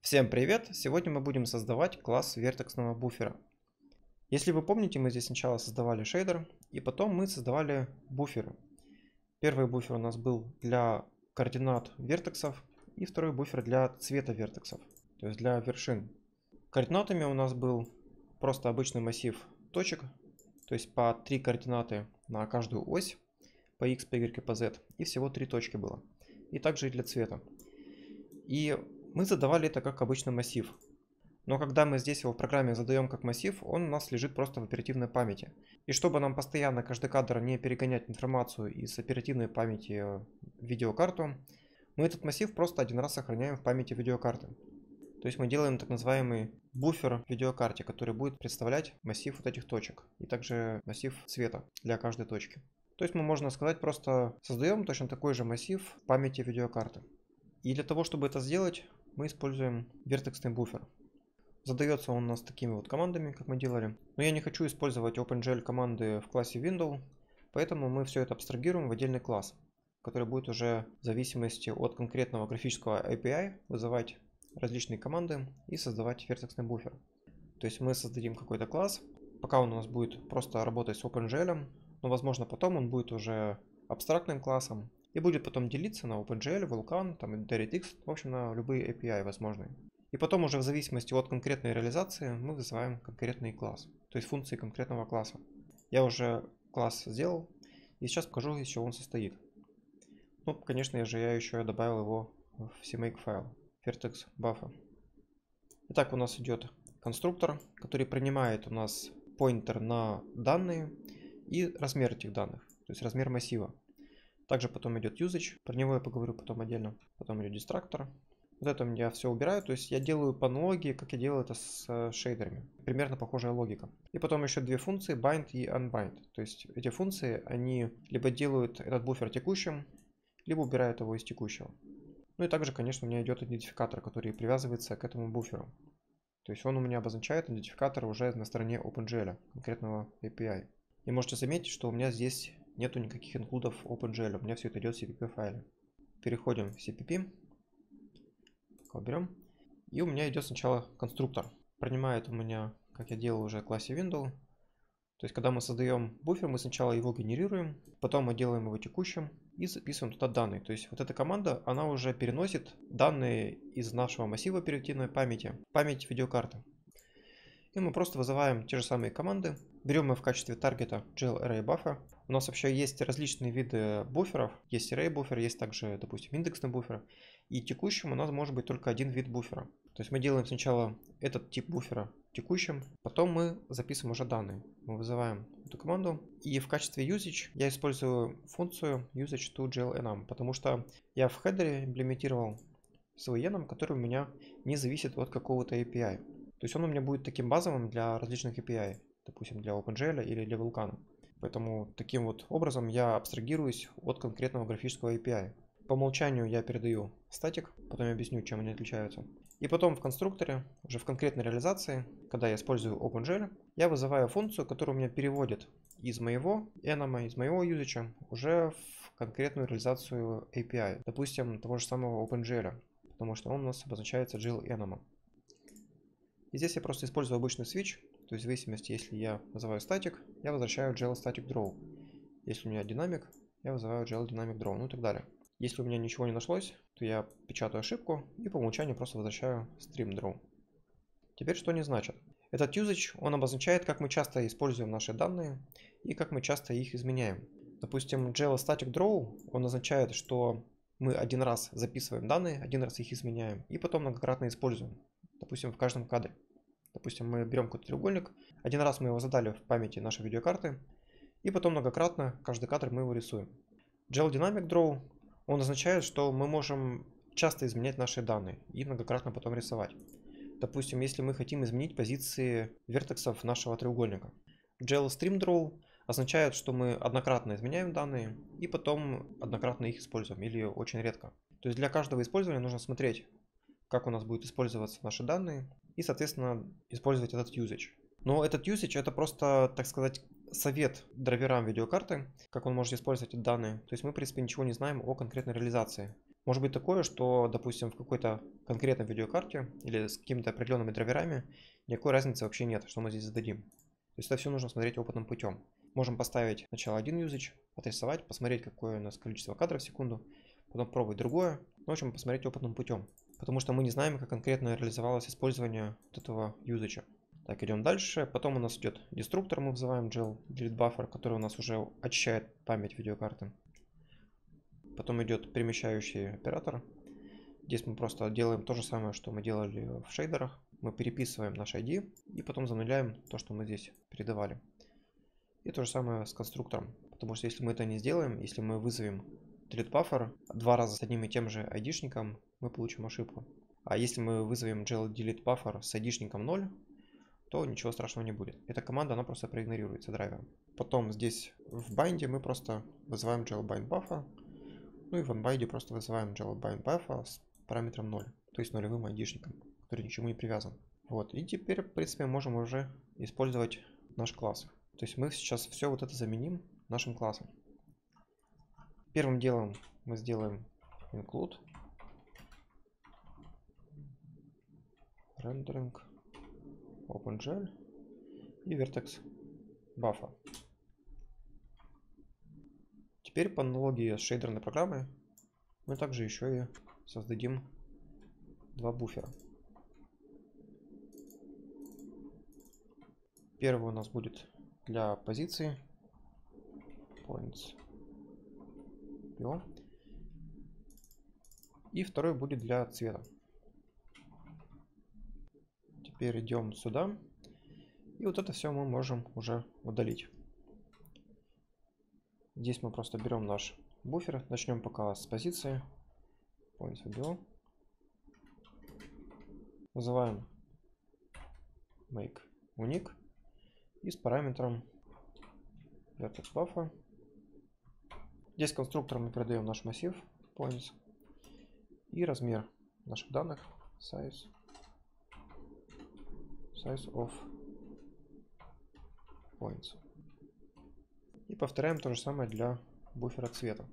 Всем привет! Сегодня мы будем создавать класс вертексного буфера. Если вы помните, мы здесь сначала создавали шейдер, и потом мы создавали буферы. Первый буфер у нас был для координат вертексов, и второй буфер для цвета вертексов, то есть для вершин. Координатами у нас был просто обычный массив точек, то есть по 3 координаты на каждую ось, по x, по y и по z, и всего 3 точки было. И также и для цвета. И мы задавали это как обычный массив. Но когда мы здесь его в программе задаем как массив, он у нас лежит просто в оперативной памяти. И чтобы нам постоянно каждый кадр не перегонять информацию из оперативной памяти в видеокарту, мы этот массив просто один раз сохраняем в памяти видеокарты. То есть мы делаем так называемый буфер в видеокарте, который будет представлять массив вот этих точек. И также массив цвета для каждой точки. То есть мы, можно сказать, просто создаем точно такой же массив в памяти видеокарты. И для того, чтобы это сделать, мы используем вертексный буфер. Задается он у нас такими вот командами, как мы делали. Но я не хочу использовать OpenGL команды в классе Window, поэтому мы все это абстрагируем в отдельный класс, который будет уже в зависимости от конкретного графического API вызывать различные команды и создавать вертексный буфер. То есть мы создадим какой-то класс, пока он у нас будет просто работать с OpenGL, но возможно потом он будет уже абстрактным классом и будет потом делиться на OpenGL, Vulkan, там, DirectX, в общем, на любые API возможные. И потом уже в зависимости от конкретной реализации мы вызываем конкретный класс, то есть функции конкретного класса. Я уже класс сделал, и сейчас покажу, из чего он состоит. Ну, конечно же, я еще добавил его в CMake файл, vertex buffer. Итак, у нас идет конструктор, который принимает у нас поинтер на данные и размер этих данных, то есть размер массива. Также потом идет usage, про него я поговорю потом отдельно. Потом идет destructor. Вот это я все убираю, то есть я делаю по аналогии, как я делал это с шейдерами. Примерно похожая логика. И потом еще две функции, bind и unbind. То есть эти функции, они либо делают этот буфер текущим, либо убирают его из текущего. Ну и также, конечно, у меня идет идентификатор, который привязывается к этому буферу. То есть он у меня обозначает идентификатор уже на стороне OpenGL, конкретного API. И можете заметить, что у меня здесь нету никаких инклюдов OpenGL, у меня все это идет в CPP файле. Переходим в CPP, берем, и у меня идет сначала конструктор. Принимает у меня, как я делал уже в классе Window. То есть когда мы создаем буфер, мы сначала его генерируем, потом мы делаем его текущим и записываем туда данные. То есть вот эта команда, она уже переносит данные из нашего массива оперативной памяти в память видеокарты. И мы просто вызываем те же самые команды. Берем мы в качестве таргета GL Array Buffer. У нас вообще есть различные виды буферов. Есть Array буфер, есть также, допустим, индексный буфер. И текущим у нас может быть только один вид буфера. То есть мы делаем сначала этот тип буфера текущим, потом мы записываем уже данные. Мы вызываем эту команду. И в качестве usage я использую функцию usage to GLenum, потому что я в хедере имплементировал свой enum, который у меня не зависит от какого-то API. То есть он у меня будет таким базовым для различных API, допустим, для OpenGL или для Vulkan. Поэтому таким вот образом я абстрагируюсь от конкретного графического API. По умолчанию я передаю статик, потом я объясню, чем они отличаются. И потом в конструкторе, уже в конкретной реализации, когда я использую OpenGL, я вызываю функцию, которая у меня переводит из моего enum, из моего usage уже в конкретную реализацию API, допустим, того же самого OpenGL, потому что он у нас обозначается GL-enum. И здесь я просто использую обычный switch, то есть в зависимости, если я вызываю статик, я возвращаю GL static draw. Если у меня динамик, я вызываю GL dynamic draw, ну и так далее. Если у меня ничего не нашлось, то я печатаю ошибку и по умолчанию просто возвращаю stream draw. Теперь что они значат? Этот usage, он обозначает, как мы часто используем наши данные и как мы часто их изменяем. Допустим, GL static draw, он означает, что мы один раз записываем данные, один раз их изменяем и потом многократно используем. Допустим, в каждом кадре. Допустим, мы берем какой-то треугольник, один раз мы его задали в памяти нашей видеокарты, и потом многократно каждый кадр мы его рисуем. GL Dynamic Draw, он означает, что мы можем часто изменять наши данные и многократно потом рисовать. Допустим, если мы хотим изменить позиции вертексов нашего треугольника. GL Stream Draw означает, что мы однократно изменяем данные и потом однократно их используем или очень редко. То есть для каждого использования нужно смотреть, как у нас будут использоваться наши данные и, соответственно, использовать этот usage. Но этот usage это просто, так сказать, совет драйверам видеокарты, как он может использовать эти данные. То есть мы, в принципе, ничего не знаем о конкретной реализации. Может быть такое, что, допустим, в какой-то конкретной видеокарте или с какими-то определенными драйверами никакой разницы вообще нет, что мы здесь зададим. То есть это все нужно смотреть опытным путем. Можем поставить сначала один usage, отрисовать, посмотреть, какое у нас количество кадров в секунду, потом пробовать другое. В общем, посмотреть опытным путем. Потому что мы не знаем, как конкретно реализовалось использование вот этого usage. Так, идем дальше. Потом у нас идет деструктор, мы вызываем gel delete buffer, который у нас уже очищает память видеокарты. Потом идет перемещающий оператор. Здесь мы просто делаем то же самое, что мы делали в шейдерах. Мы переписываем наш ID и потом зануляем то, что мы здесь передавали. И то же самое с конструктором. Потому что если мы это не сделаем, если мы вызовем delete buffer 2 раза с одним и тем же ID-шником, мы получим ошибку. А если мы вызовем gel delete buffer с ID-шником 0, то ничего страшного не будет. Эта команда, она просто проигнорируется драйвером. Потом здесь в байнде мы просто вызываем gel bind buffer. Ну и в onBind просто вызываем gel bind buffer с параметром 0. То есть нулевым ID-шником, который ни к чему не привязан. Вот. И теперь, в принципе, можем уже использовать наш класс. То есть мы сейчас все вот это заменим нашим классом. Первым делом мы сделаем include rendering OpenGL и vertex buffer. Теперь по аналогии с шейдерной программой мы также еще и создадим 2 буфера. Первый у нас будет для позиции points и второй будет для цвета. Теперь идем сюда, и вот это все мы можем уже удалить. Здесь мы просто берем наш буфер, начнем пока с позиции points вызываем make unique и с параметром vertex buffer. Здесь конструктором мы передаем наш массив points и размер наших данных size of points. И повторяем то же самое для буфера цвета.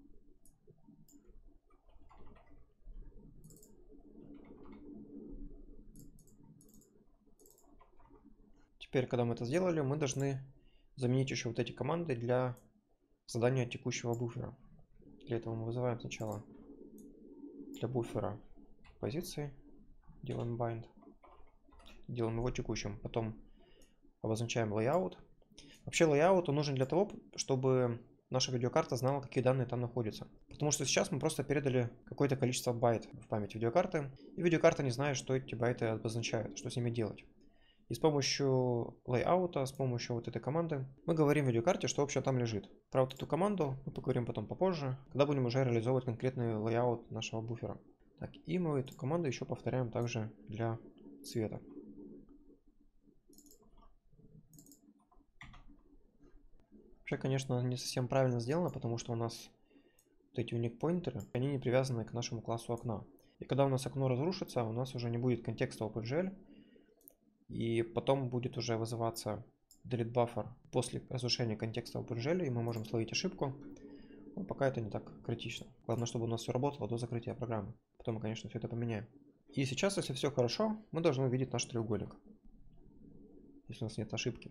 Теперь, когда мы это сделали, мы должны заменить еще вот эти команды для задания текущего буфера. Для этого мы вызываем сначала для буфера позиции, делаем bind, делаем его текущим, потом обозначаем layout. Вообще layout нужен для того, чтобы наша видеокарта знала, какие данные там находятся. Потому что сейчас мы просто передали какое-то количество байт в память видеокарты, и видеокарта не знает, что эти байты обозначают, что с ними делать. И с помощью layout, с помощью вот этой команды, мы говорим видеокарте, что вообще там лежит. Про вот эту команду мы поговорим потом попозже, когда будем уже реализовывать конкретный layout нашего буфера. Так, и мы эту команду еще повторяем также для цвета. Вообще, конечно, не совсем правильно сделано, потому что у нас вот эти unique поинтеры, они не привязаны к нашему классу окна. И когда у нас окно разрушится, у нас уже не будет контекста OpenGL, и потом будет уже вызываться delete buffer после разрушения контекста OpenGL, и мы можем словить ошибку. Но пока это не так критично. Главное, чтобы у нас все работало до закрытия программы. Потом мы, конечно, все это поменяем. И сейчас, если все хорошо, мы должны увидеть наш треугольник, если у нас нет ошибки.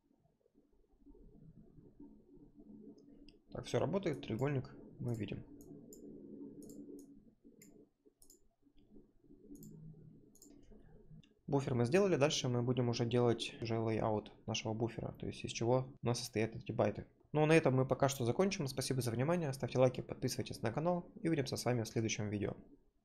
Так, все работает, треугольник мы видим. Буфер мы сделали, дальше мы будем уже делать layout нашего буфера, то есть из чего у нас состоят эти байты. Ну, на этом мы пока что закончим. Спасибо за внимание, ставьте лайки, подписывайтесь на канал и увидимся с вами в следующем видео.